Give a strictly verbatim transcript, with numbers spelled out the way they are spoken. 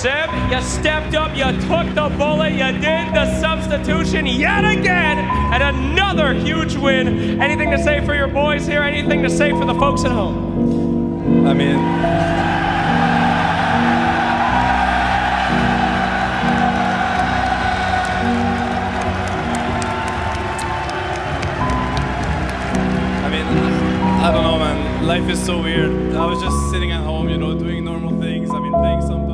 Seb, you stepped up, you took the bullet, you did the substitution yet again, and another huge win. Anything to say for your boys here? Anything to say for the folks at home? I mean, I mean, I don't know, man. Life is so weird. I was just sitting at home, you know, doing normal things. I mean, playing some